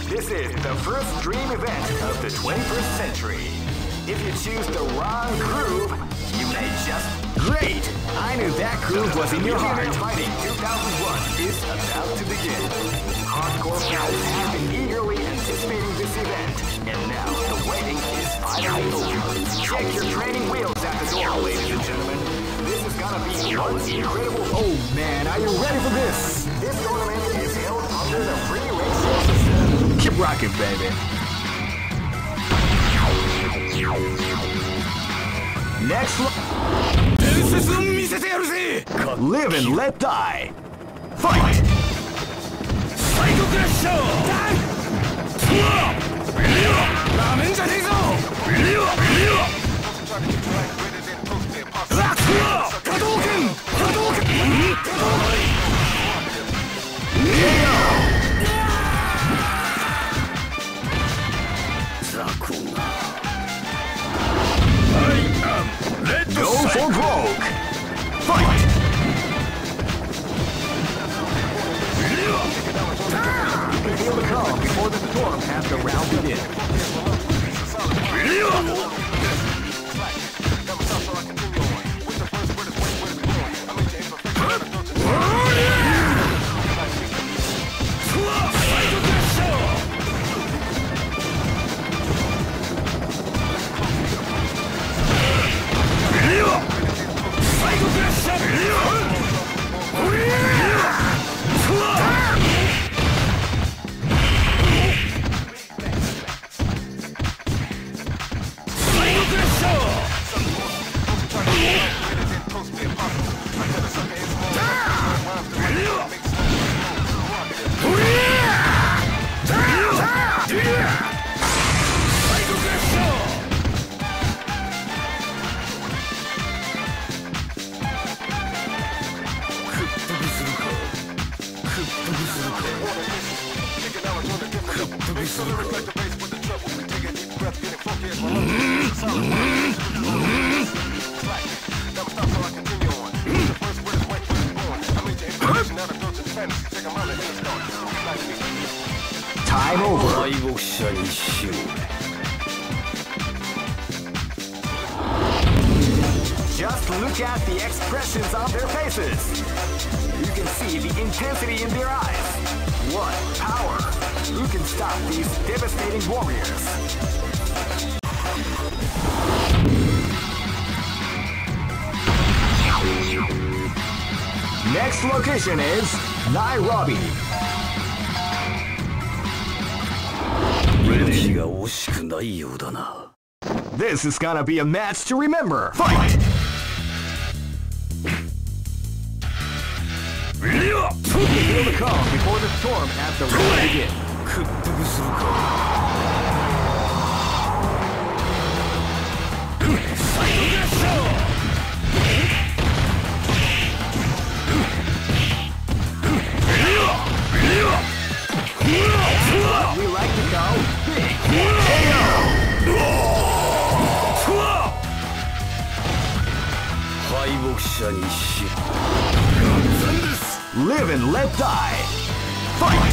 This is the first dream event of the 21st century. If you choose the wrong groove, you may just... Great! I knew that groove was in your heart. Fighting 2001 is about to begin. Hardcore fans have been eagerly anticipating this event, and now the waiting is finally over. Check your training wheels at the door, ladies and gentlemen. This is gonna be one incredible... Oh man, are you ready for this? This tournament is held under the free ratio system. Keep rocking, baby. Next Live and let die. Fight! Psycho Crusher! Go for broke! Fight! You can feel the calm before the storm as the round begins. Time over. Just look at the expressions on their faces. You can see the intensity in their eyes. What power! Who can stop these devastating warriors? Next location is Nairobi. This is gonna be a match to remember. Fight! Feel the calm before the storm as the round begins. We like to go big. Live and let die. Fight!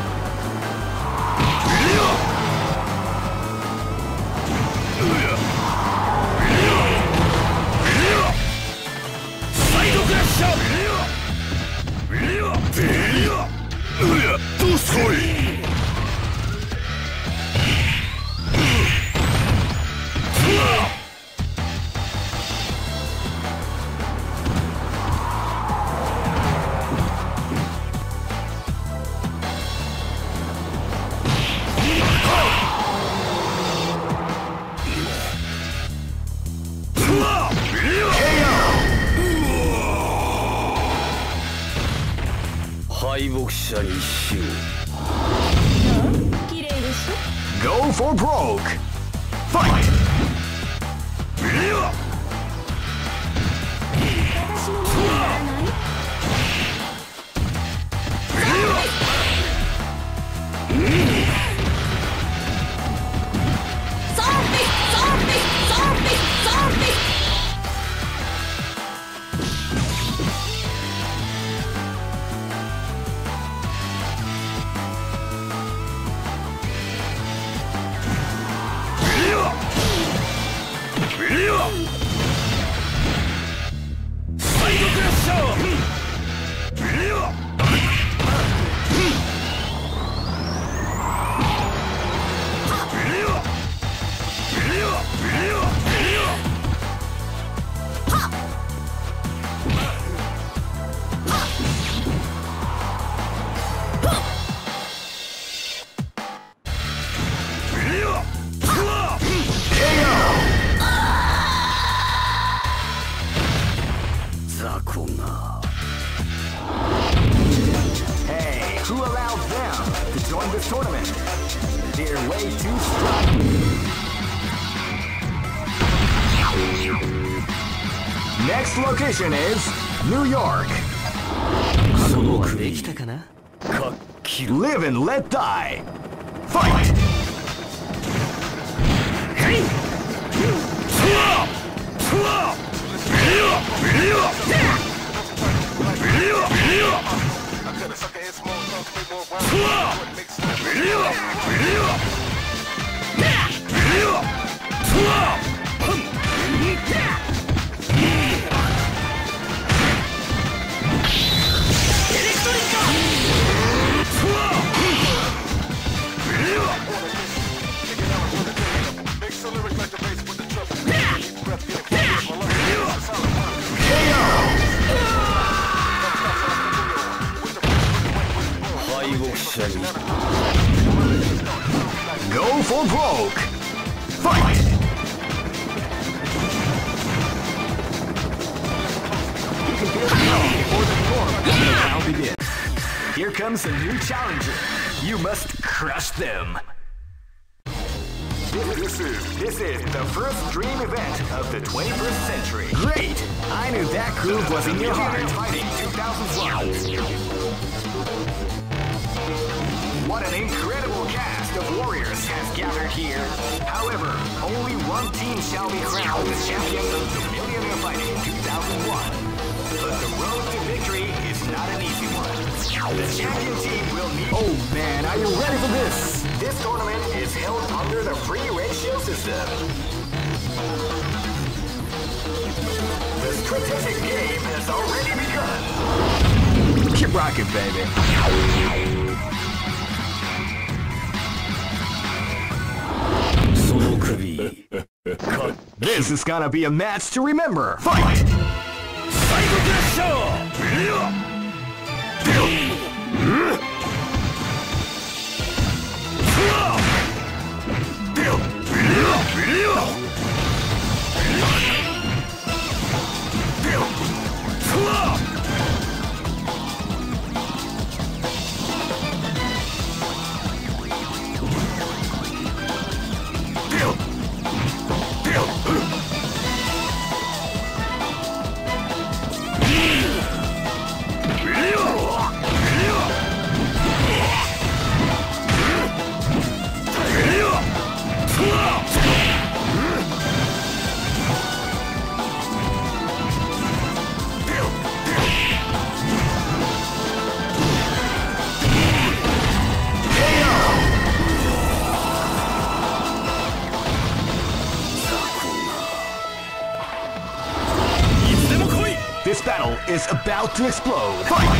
Go for broke. Fight! Hey, who allowed them to join this tournament? They're way too strong. Next location is New York. Live and let die. Fight! Go for broke! Fight! You can feel the calm before the storm now begins. Here comes a new challenger. You must crush them. This is the first dream event of the 21st century. Great! I knew that groove was in your heart. Fighting 2001. What an incredible cast of warriors has gathered here. However, only one team shall be crowned the champion of the Millionaire Fighting 2001. But the road to victory is not an easy one. The champion team will need... Oh man, are you ready for this? This tournament is held under the free ratio system. The strategic game has already begun. Keep rocking, baby. This is gonna be a match to remember. Fight! This battle is about to explode. Fight!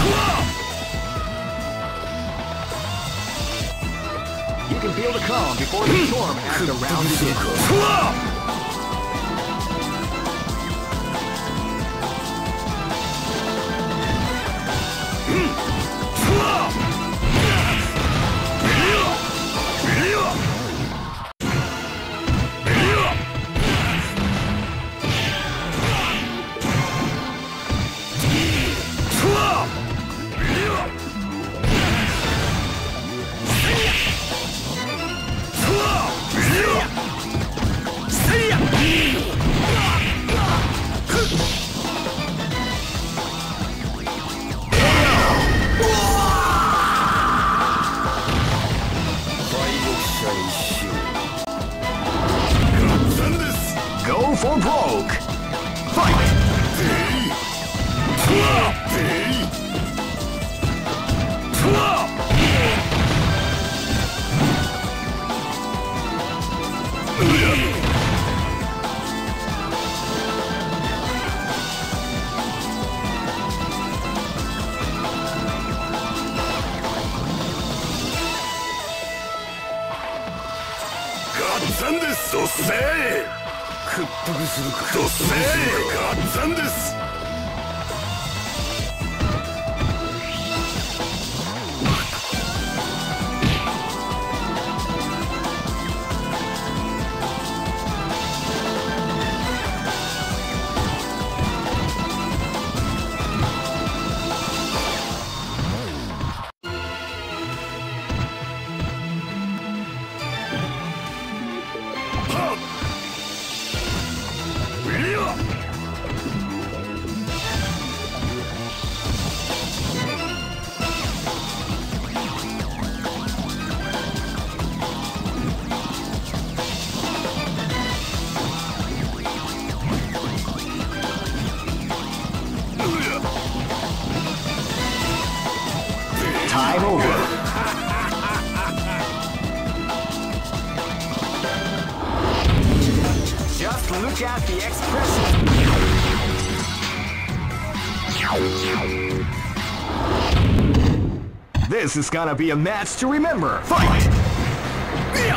You can feel the calm before the storm as the round begins. Go for broke! Fight! ツンです。どっせー。屈服するか。どっせー。ガッツンです。 Time over. Just look at the expression. This is gonna be a match to remember. Fight! You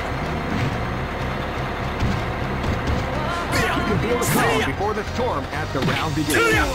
can feel the calm before the storm at the round begins.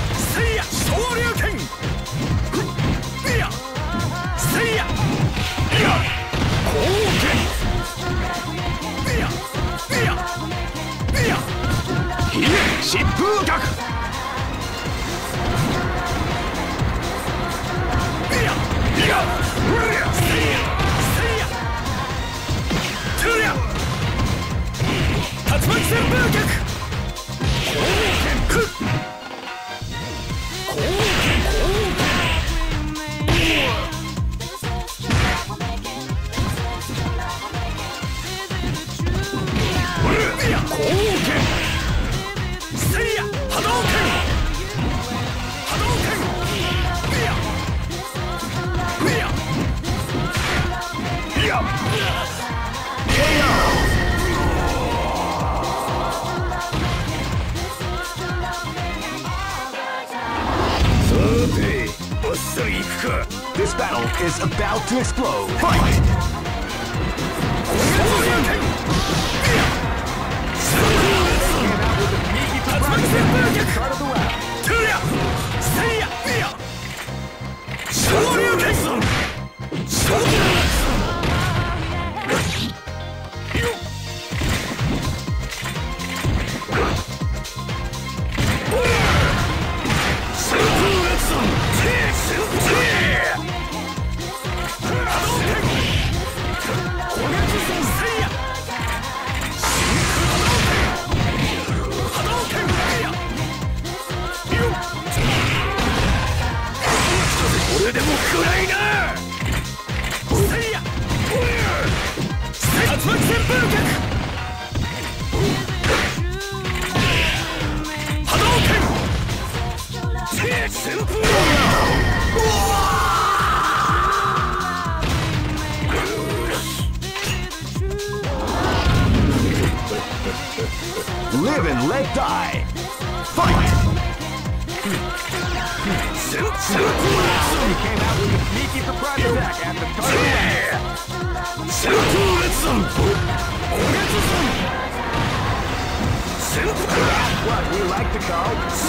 This battle is about to explode. Fight! Live and let die. Fight! He came out with a sneaky surprise attack at the start of the That's what we like to call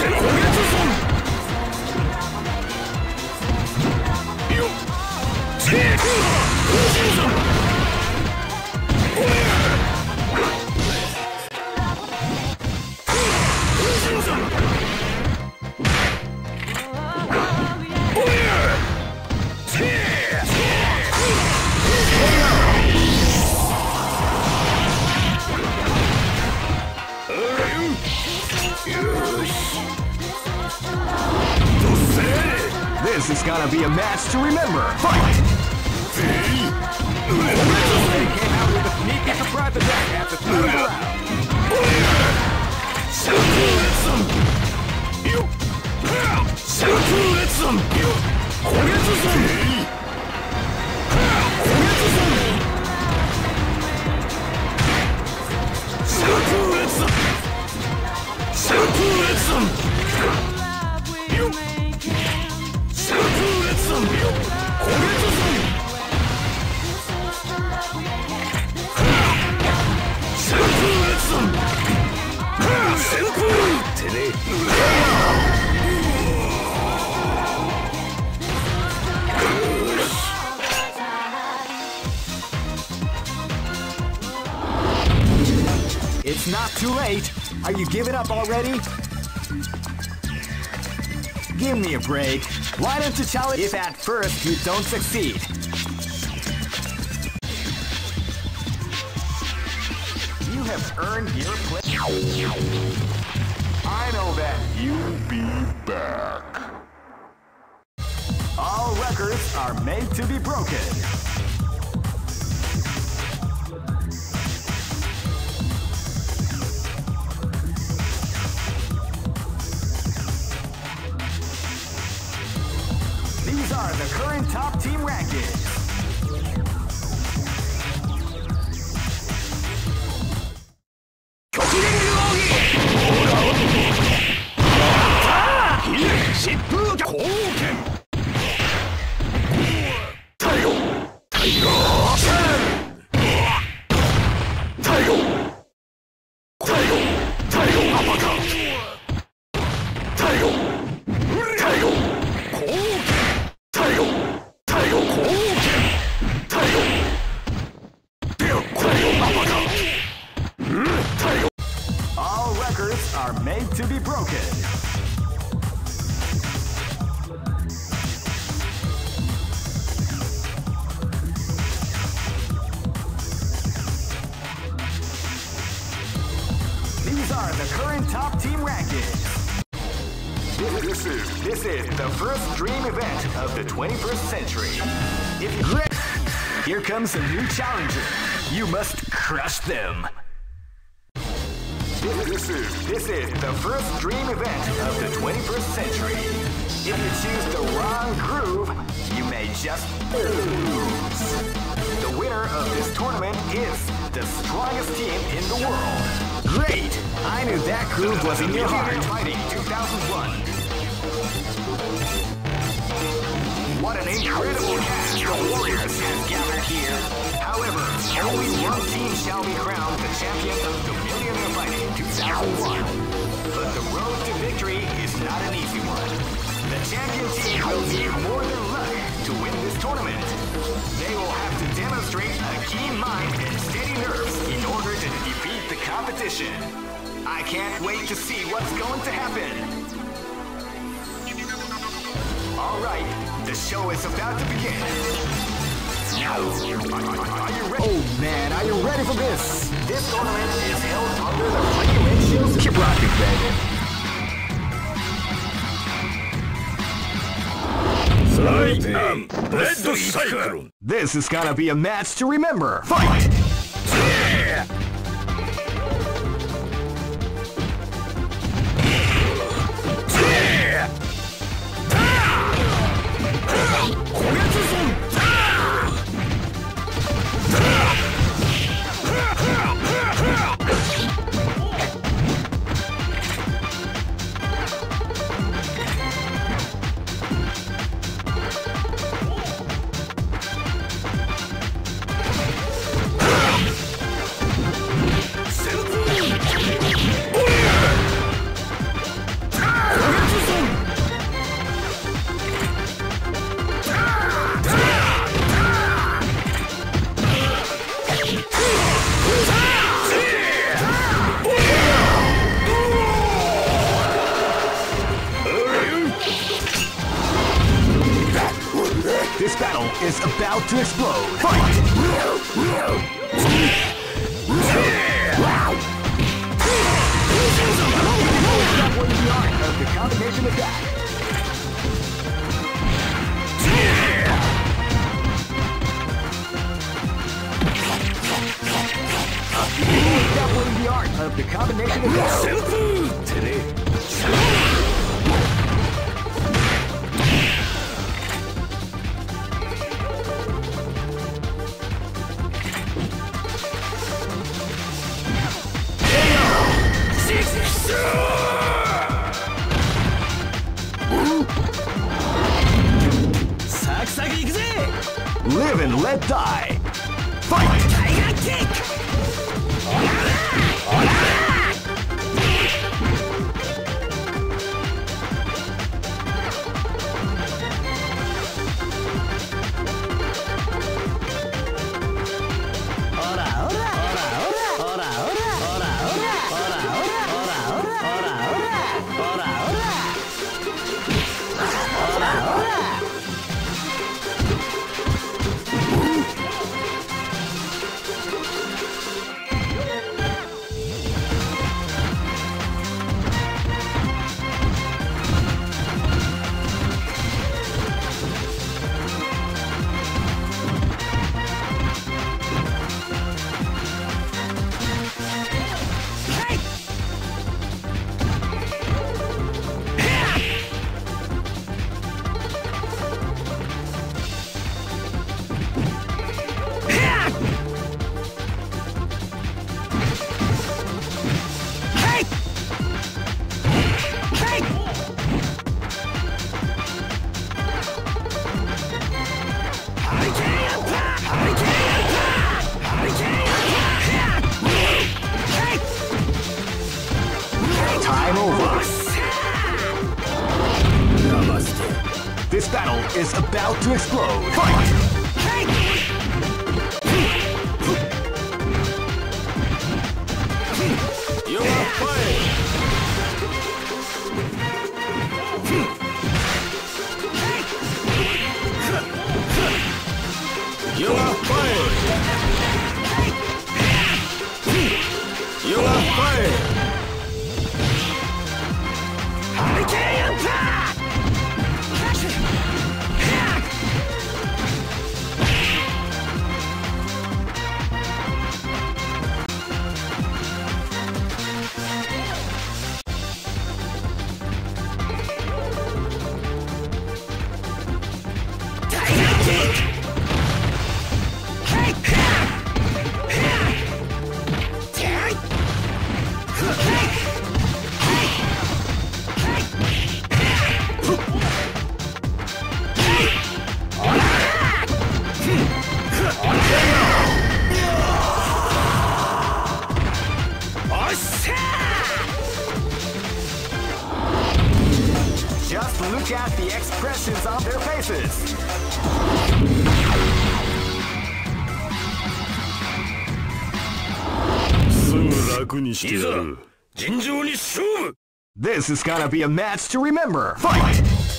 This is gonna be a match to remember. Fight! He came out with a sneaky surprise attack at the start of the round. It's not too late. Are you giving up already? Give me a break. Why don't you challenge if at first you don't succeed? You have earned your place. I know that you'll be back. All records are made to be broken. These are the current top team rankings. All records are made to be broken. These are the current top team rankings. This is the first dream event of the 21st century. If you here comes a new challenger. You must crush them. This is the first dream event of the 21st century. If you choose the wrong groove, you may just lose. The winner of this tournament is the strongest team in the world. Great! I knew that groove was in your heart. Fighting 2001. What an incredible cast the Warriors has gathered here. However, only one team shall be crowned the champion of the Millionaire Fighting 2001. But the road to victory is not an easy one. The champion team will need more than luck to win this tournament. They will have to demonstrate a keen mind and steady nerves in order to defeat the competition. I can't wait to see what's going to happen. All right, the show is about to begin. Now, are you ready? Oh man, are you ready for this? This tournament is held under the regulations. Keep rocking, baby. Red Cyclone. This is gonna be a match to remember. Fight! Yeah! This battle is about to explode. Fight! That was the art of the combination attack. That was the art of the combination attack. Today. Live and let die. Fight! Tiger kick! is about to explode. Fight! You are fired! You are fired! You are fired! Hurricane attack! Just look at the expressions on their faces. すぐ楽にしてやる。尋常に勝負。 This is gonna be a match to remember. Fight!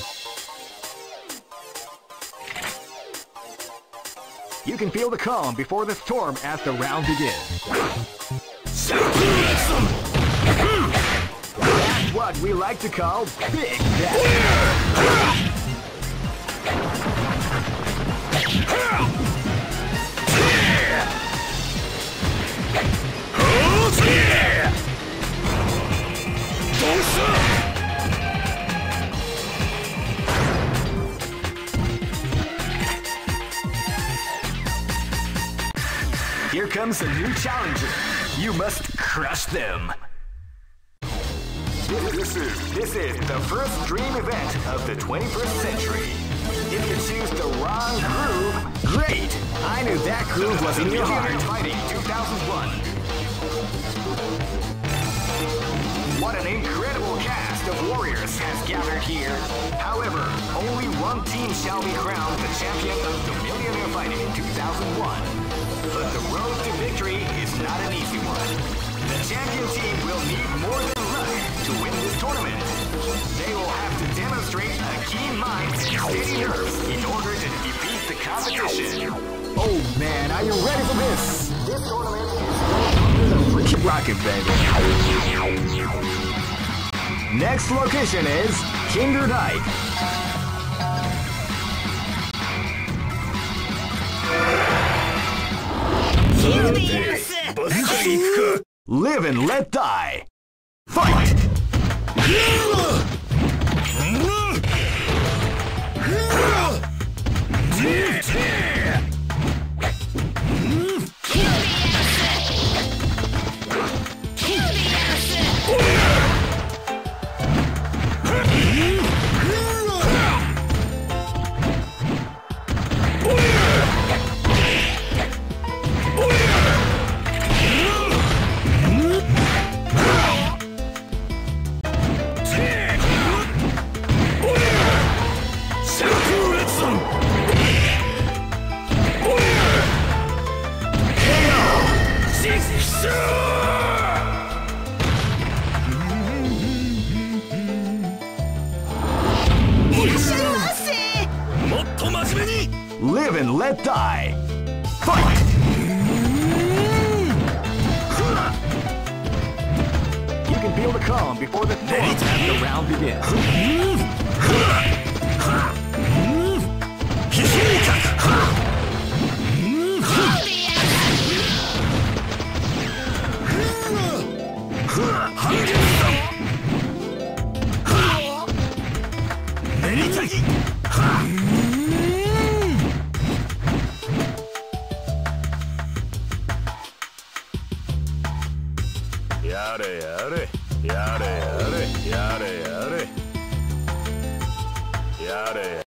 You can feel the calm before the storm as the round begins. That's what we like to call Big Daddy. Here comes a new challenger. You must crush them. This is the first dream event of the 21st century. If you choose the wrong groove, great! I knew that groove was in your heart. Fighting 2001. What an incredible cast of warriors has gathered here. However, only one team shall be crowned the champion of the Millionaire Fighting 2001. But the road to victory is not an easy one. The champion team will need more than luck to win this tournament. They will have to demonstrate a keen mind and steady nerves in order to defeat the competition. Oh man, are you ready for this? This tournament is keep rocking, baby. Next location is Kinder Dike. Live and let die. Fight! Live and let die. Fight! You can feel the calm before the storm as the round begins. Yare, yare, yare, yare, yare, yare. Yare.